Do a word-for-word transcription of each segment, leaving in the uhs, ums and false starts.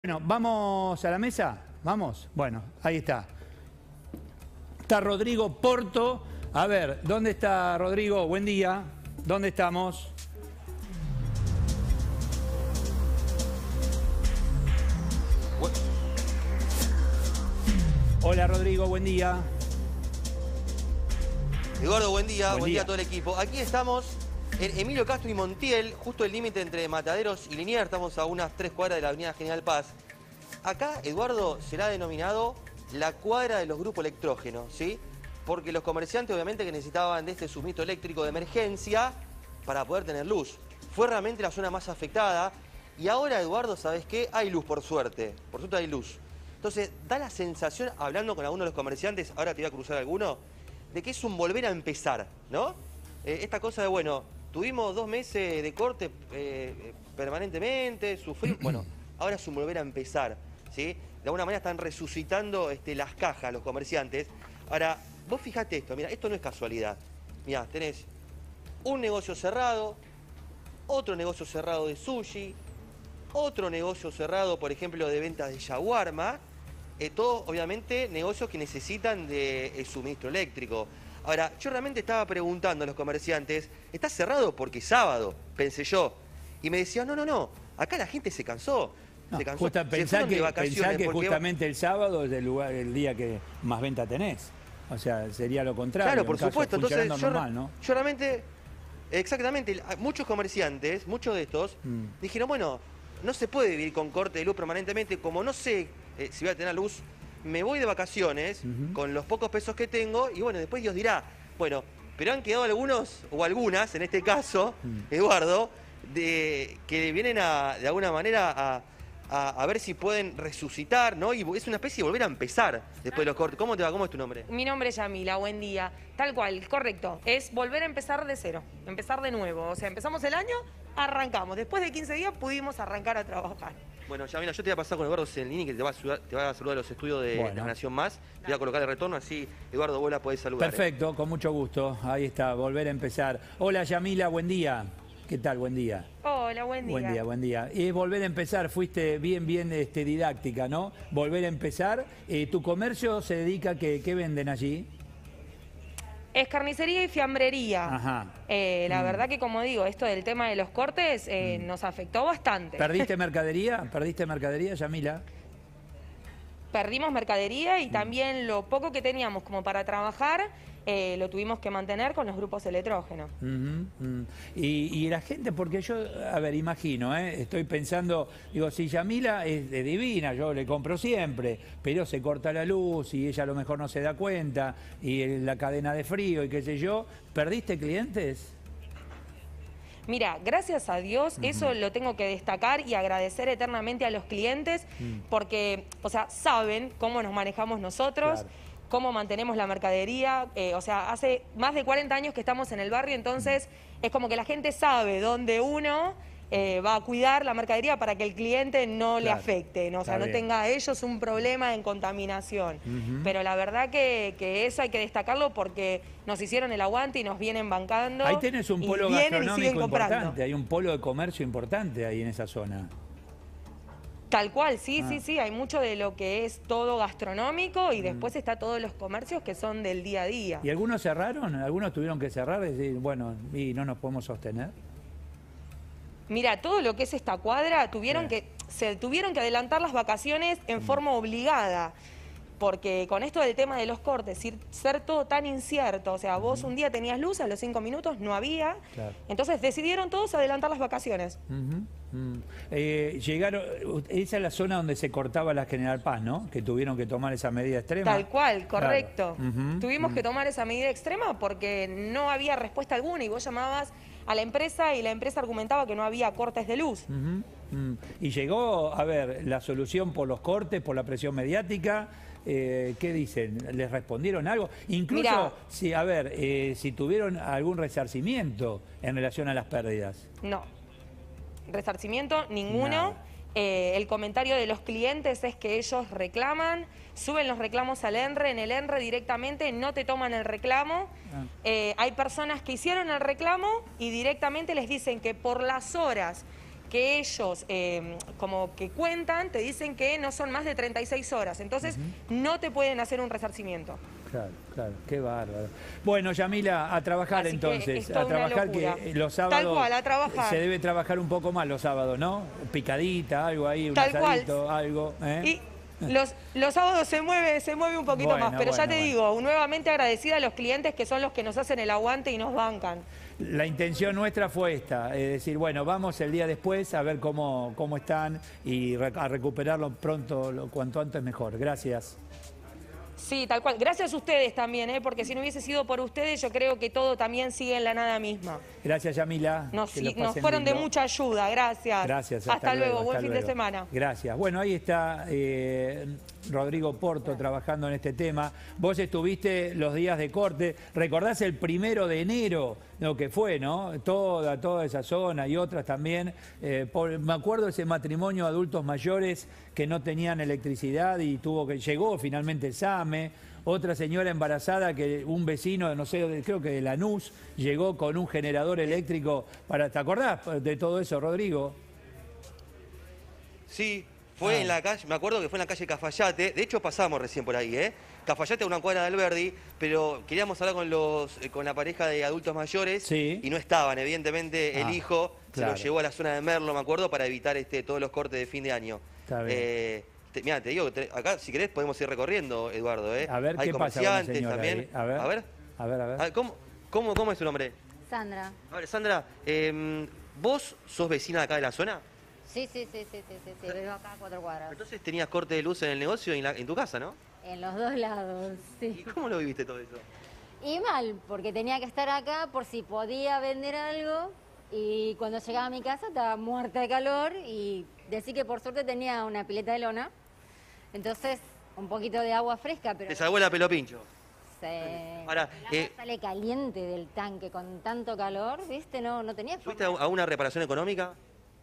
Bueno, ¿vamos a la mesa? ¿Vamos? Bueno, ahí está. Está Rodrigo Porto. A ver, ¿dónde está Rodrigo? Buen día. ¿Dónde estamos? Hola Rodrigo, buen día. Eduardo, buen día. Buen, buen día. día a todo el equipo. Aquí estamos en Emilio Castro y Montiel, justo el límite entre Mataderos y Liniers. Estamos a unas tres cuadras de la avenida General Paz. Acá, Eduardo, será denominado la cuadra de los grupos electrógenos, ¿sí? Porque los comerciantes, obviamente, que necesitaban de este suministro eléctrico de emergencia para poder tener luz. Fue realmente la zona más afectada. Y ahora, Eduardo, ¿sabes qué? Hay luz, por suerte. Por suerte hay luz. Entonces, da la sensación, hablando con algunos de los comerciantes, ahora te voy a cruzar alguno, de que es un volver a empezar, ¿no? Eh, esta cosa de, bueno, tuvimos dos meses de corte eh, permanentemente, sufrimos, bueno, ahora es un volver a empezar, ¿sí? De alguna manera están resucitando este, las cajas los comerciantes. Ahora, vos fijate esto, mira, esto no es casualidad. Mirá, tenés un negocio cerrado, otro negocio cerrado de sushi, otro negocio cerrado, por ejemplo, de ventas de shawarma, eh, todos, obviamente, negocios que necesitan de eh, suministro eléctrico. Ahora, yo realmente estaba preguntando a los comerciantes, ¿está cerrado porque es sábado? Pensé yo. Y me decían, no, no, no, acá la gente se cansó. No, se cansó. justa, se pensá que, pensá que porque... justamente el sábado es el, lugar, el día que más venta tenés. O sea, sería lo contrario. Claro, por supuesto. Entonces, yo, normal, ¿no? yo realmente, exactamente, muchos comerciantes, muchos de estos, mm. dijeron, bueno, no se puede vivir con corte de luz permanentemente, como no sé eh, si voy a tener luz, me voy de vacaciones uh-huh. con los pocos pesos que tengo y bueno, después Dios dirá, bueno, pero han quedado algunos, o algunas, en este caso, uh-huh. Eduardo, de, que vienen a, de alguna manera a, a, a ver si pueden resucitar, ¿no? Y es una especie de volver a empezar después de los cortes. ¿Cómo te va? ¿Cómo es tu nombre? Mi nombre es Yamila, buen día. Tal cual, correcto. Es volver a empezar de cero, empezar de nuevo. O sea, empezamos el año, arrancamos. Después de quince días pudimos arrancar a trabajar. Bueno, Yamila, yo te voy a pasar con Eduardo Celini, que te va a, saludar, te va a saludar a los estudios de bueno. La Nación Más. Te voy a colocar el retorno, así Eduardo, vos la podés saludar. Perfecto, ¿eh? Con mucho gusto. Ahí está, volver a empezar. Hola Yamila, buen día. ¿Qué tal? Buen día. Hola, buen día. Buen día, buen día. Es volver a empezar, fuiste bien, bien este, didáctica, ¿no? Volver a empezar. Eh, ¿Tu comercio se dedica a qué? ¿Qué venden allí? Es carnicería y fiambrería. Ajá. Eh, la mm. verdad que, como digo, esto del tema de los cortes eh, mm. nos afectó bastante. ¿Perdiste mercadería? ¿Perdiste mercadería, Yamila? Perdimos mercadería y mm. también lo poco que teníamos como para trabajar eh, lo tuvimos que mantener con los grupos electrógenos. Uh-huh, uh. y, y la gente, porque yo, a ver, imagino, ¿eh? estoy pensando, digo, si Yamila es de divina, yo le compro siempre, pero se corta la luz y ella a lo mejor no se da cuenta, y la cadena de frío y qué sé yo, ¿perdiste clientes? Mira, gracias a Dios, uh-huh. eso lo tengo que destacar y agradecer eternamente a los clientes, uh-huh. porque, o sea, saben cómo nos manejamos nosotros, claro. cómo mantenemos la mercadería, eh, o sea, hace más de cuarenta años que estamos en el barrio, entonces uh-huh. es como que la gente sabe dónde uno eh, va a cuidar la mercadería para que el cliente no claro. le afecte, ¿no? O sea, Está no bien. tenga a ellos un problema en contaminación. Uh-huh. Pero la verdad que, que eso hay que destacarlo porque nos hicieron el aguante y nos vienen bancando. Ahí tenés un polo gastronómico importante, hay un polo de comercio importante ahí en esa zona. Tal cual, sí, ah. sí, sí, hay mucho de lo que es todo gastronómico y mm. después está todos los comercios que son del día a día. ¿Y algunos cerraron? ¿Algunos tuvieron que cerrar y decir, bueno, y no nos podemos sostener? Mira, todo lo que es esta cuadra, tuvieron sí. que, se tuvieron que adelantar las vacaciones en mm. forma obligada. Porque con esto del tema de los cortes, ser todo tan incierto, o sea, vos uh-huh. un día tenías luz, a los cinco minutos no había, claro. entonces decidieron todos adelantar las vacaciones. Uh-huh. uh-huh. Eh, llegaron, esa es la zona donde se cortaba la General Paz, ¿no? Que tuvieron que tomar esa medida extrema. Tal cual, correcto. Claro. Uh-huh. Tuvimos uh-huh. que tomar esa medida extrema porque no había respuesta alguna y vos llamabas a la empresa y la empresa argumentaba que no había cortes de luz. Uh-huh. uh-huh. Y llegó, a ver, la solución por los cortes, por la presión mediática. Eh, ¿Qué dicen? ¿Les respondieron algo? Incluso, Mirá, si, a ver, eh, si tuvieron algún resarcimiento en relación a las pérdidas. No, resarcimiento ninguno. Eh, el comentario de los clientes es que ellos reclaman, suben los reclamos al ENRE, en el ENRE directamente no te toman el reclamo. Ah. Eh, hay personas que hicieron el reclamo y directamente les dicen que por las horas que ellos eh, como que cuentan, te dicen que no son más de treinta y seis horas. Entonces, uh-huh. no te pueden hacer un resarcimiento. Claro, claro, qué bárbaro. Bueno, Yamila, a trabajar Así entonces, a trabajar que los sábados Tal cual, a trabajar. Se debe trabajar un poco más los sábados, ¿no? Picadita, algo ahí, un Tal asadito, cual. algo. ¿eh? Y los, los sábados se mueve, se mueve un poquito bueno, más, pero bueno, ya te bueno. digo, nuevamente agradecida a los clientes que son los que nos hacen el aguante y nos bancan. La intención nuestra fue esta, es decir, bueno, vamos el día después a ver cómo, cómo están y a recuperarlo pronto, lo, cuanto antes mejor. Gracias. Sí, tal cual. Gracias a ustedes también, ¿eh? Porque si no hubiese sido por ustedes, yo creo que todo también sigue en la nada misma. Gracias, Yamila. Nos, nos fueron lindo. de mucha ayuda, gracias. Gracias. Hasta, hasta luego, luego, buen hasta fin luego. de semana. Gracias. Bueno, ahí está eh, Rodrigo Porto trabajando en este tema. Vos estuviste los días de corte. ¿Recordás el primero de enero? Lo que fue, ¿no? Toda, toda esa zona y otras también. Eh, por, me acuerdo ese matrimonio de adultos mayores que no tenían electricidad y tuvo que llegó finalmente el SAME. Otra señora embarazada que un vecino, no sé, creo que de Lanús, llegó con un generador eléctrico para... ¿Te acordás de todo eso, Rodrigo? Sí, fue ah. en la calle, me acuerdo que fue en la calle Cafayate. De hecho, pasamos recién por ahí, ¿eh? Cafayate, una cuadra de Alberdi, pero queríamos hablar con los con la pareja de adultos mayores sí. y no estaban. Evidentemente, ah, el hijo claro. se lo llevó a la zona de Merlo, me acuerdo, para evitar este todos los cortes de fin de año. Está bien. Eh, te, mira, te digo, te, acá si querés podemos ir recorriendo, Eduardo. ¿eh? A ver, Hay ¿qué comerciantes pasa con la también. A ver, a ver. A ver, a ver. A ver ¿cómo, cómo, ¿Cómo es su nombre? Sandra. A ver, Sandra, eh, ¿vos sos vecina de acá de la zona? Sí, sí, sí, sí, sí, sí, sí. Vivo acá a cuatro cuadras. Entonces tenías corte de luz en el negocio y en, la, en tu casa, ¿no? En los dos lados, sí. ¿Y cómo lo viviste todo eso? Y mal, porque tenía que estar acá por si podía vender algo y cuando llegaba a mi casa estaba muerta de calor y decí que por suerte tenía una pileta de lona, entonces un poquito de agua fresca, pero... Te salvó la pelo pincho. Sí. Ahora, el agua eh, sale caliente del tanque con tanto calor, ¿viste? No, no tenía ¿fuiste a, a una reparación económica?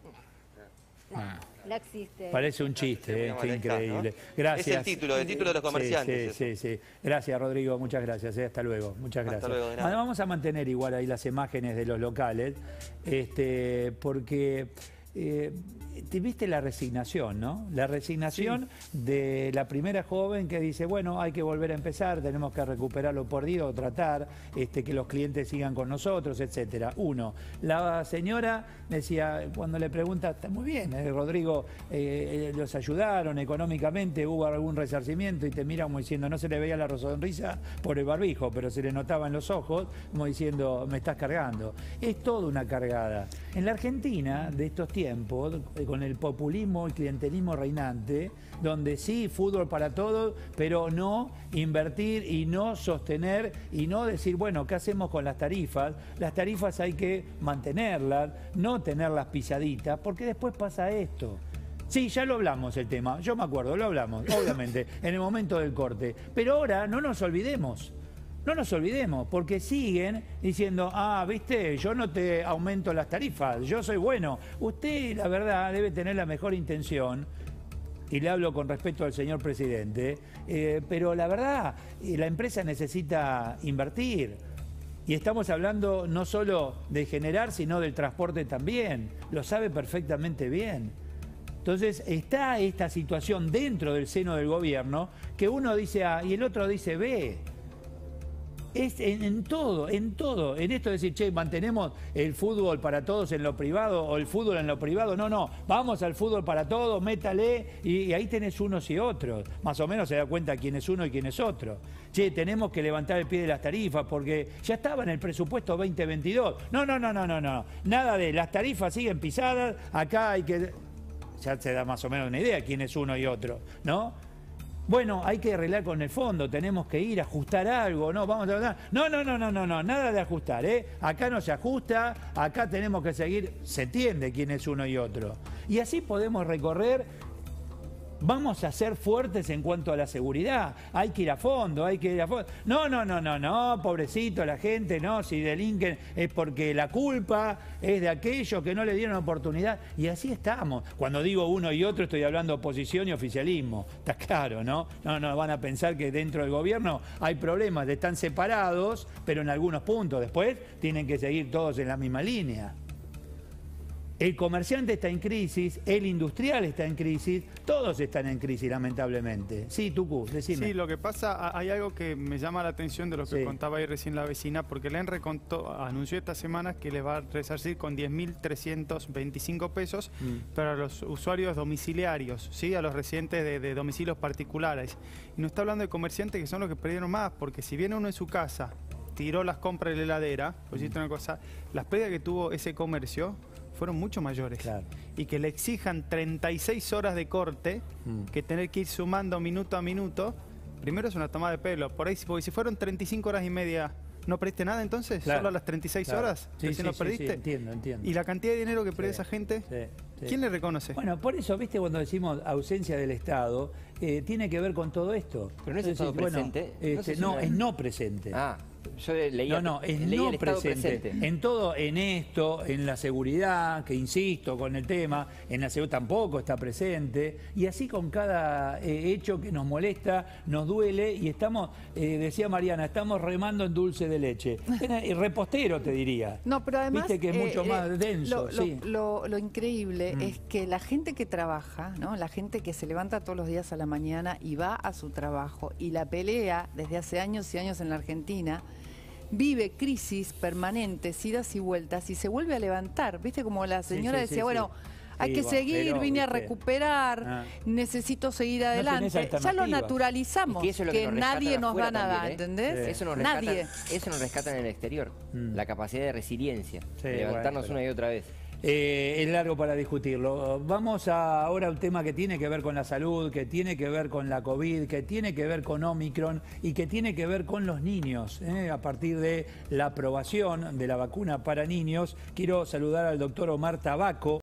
No, ah. no existe. Parece un chiste, eh, qué increíble. Gracias. Es el título, el título de los comerciantes. Sí, sí, sí. Gracias, Rodrigo, muchas gracias. Eh. Hasta luego, muchas gracias. Hasta luego, de nada. Vamos a mantener igual ahí las imágenes de los locales, este, porque... Eh, te viste la resignación, ¿no? La resignación sí. de la primera joven que dice, bueno, hay que volver a empezar, tenemos que recuperar lo perdido, tratar este, que los clientes sigan con nosotros, etcétera. Uno, la señora decía, cuando le pregunta, está muy bien, eh, Rodrigo, eh, los ayudaron económicamente, hubo algún resarcimiento y te mira como diciendo, no se le veía la sonrisa por el barbijo, pero se le notaba en los ojos, como diciendo, me estás cargando. Es toda una cargada. En la Argentina, de estos tiempos, con el populismo y clientelismo reinante, donde sí, fútbol para todos, pero no invertir y no sostener y no decir, bueno, ¿qué hacemos con las tarifas? Las tarifas hay que mantenerlas, no tenerlas pisaditas, porque después pasa esto. Sí, ya lo hablamos el tema, yo me acuerdo, lo hablamos, obviamente, en el momento del corte. Pero ahora no nos olvidemos. No nos olvidemos, porque siguen diciendo, ah, viste, yo no te aumento las tarifas, yo soy bueno. Usted, la verdad, debe tener la mejor intención, y le hablo con respeto al señor presidente, eh, pero la verdad, la empresa necesita invertir. Y estamos hablando no solo de generar, sino del transporte también. Lo sabe perfectamente bien. Entonces está esta situación dentro del seno del gobierno, que uno dice A y el otro dice B. Es en, en todo, en todo. En esto de decir, che, mantenemos el fútbol para todos en lo privado o el fútbol en lo privado. No, no, vamos al fútbol para todos, métale y, y ahí tenés unos y otros. Más o menos se da cuenta quién es uno y quién es otro. Che, tenemos que levantar el pie de las tarifas porque ya estaba en el presupuesto veinte veintidós. No, no, no, no, no, no. Nada de las tarifas siguen pisadas, acá hay que... Ya se da más o menos una idea quién es uno y otro, ¿no? Bueno, hay que arreglar con el fondo, tenemos que ir a ajustar algo, ¿no? Vamos a... No, no, no, no, no, no, nada de ajustar, ¿eh? Acá no se ajusta, acá tenemos que seguir, se entiende quién es uno y otro. Y así podemos recorrer, vamos a ser fuertes en cuanto a la seguridad, hay que ir a fondo, hay que ir a fondo. No, no, no, no, no, pobrecito la gente, no, si delinquen es porque la culpa es de aquellos que no le dieron oportunidad. Y así estamos. Cuando digo uno y otro estoy hablando de oposición y oficialismo. Está claro, ¿no? No, no van a pensar que dentro del gobierno hay problemas, están separados, pero en algunos puntos. Después tienen que seguir todos en la misma línea. El comerciante está en crisis, el industrial está en crisis, todos están en crisis, lamentablemente. Sí, Tucu, decime. Sí, lo que pasa, hay algo que me llama la atención de lo que Sí. contaba ahí recién la vecina, porque la ENRE contó, anunció esta semana que le va a resarcir con diez mil trescientos veinticinco pesos Mm. para los usuarios domiciliarios, ¿sí? A los residentes de, de domicilios particulares. Y no está hablando de comerciantes que son los que perdieron más, porque si viene uno en su casa, tiró las compras de la heladera, pues una cosa, las pérdidas que tuvo ese comercio fueron mucho mayores. Claro. Y que le exijan treinta y seis horas de corte, Mm. que tener que ir sumando minuto a minuto, primero es una toma de pelo. Por ahí, porque si fueron treinta y cinco horas y media, ¿no perdiste nada entonces? Claro. ¿Solo a las treinta y seis Claro. horas? Sí, ¿Recién sí, lo sí, perdiste? sí, entiendo, entiendo. ¿Y la cantidad de dinero que perdió Sí, esa gente? sí, sí. ¿Quién le reconoce? Bueno, por eso, viste, cuando decimos ausencia del Estado, eh, tiene que ver con todo esto. Pero no es decir, Estado bueno, presente. este, No sé si no, no- es no presente. Ah, yo leía, No, no, es leía no el Estado presente. presente. En todo, en esto, en la seguridad, que insisto con el tema, en la seguridad tampoco está presente, y así con cada eh, hecho que nos molesta, nos duele, y estamos, eh, decía Mariana, estamos remando en dulce de leche. Y repostero, te diría. No, pero además... Viste que es mucho eh, más eh, denso, lo, lo- sí. lo- lo increíble Mm. es que la gente que trabaja, ¿no? La gente que se levanta todos los días a la mañana y va a su trabajo y la pelea desde hace años y años en la Argentina, vive crisis permanentes, idas y vueltas, y se vuelve a levantar. ¿Viste? Como la Sí, señora sí, sí, decía, sí. bueno... Hay Sí, que bueno, seguir, pero, vine a viste. recuperar, Ah. necesito seguir tenés adelante. ya lo alternativa. naturalizamos, Es que eso es lo que que nos rescata nadie de nos afuera va a nada, también, ¿eh? ¿entendés? Eso nos Nadie. rescata, eso nos rescata en el exterior, Mm. la capacidad de resiliencia, Sí, de levantarnos bueno, pero- una y otra vez. Eh, es largo para discutirlo. Vamos a, ahora a un tema que tiene que ver con la salud, que tiene que ver con la COVID, que tiene que ver con Omicron y que tiene que ver con los niños. ¿eh? A partir de la aprobación de la vacuna para niños, quiero saludar al doctor Omar Tabaco.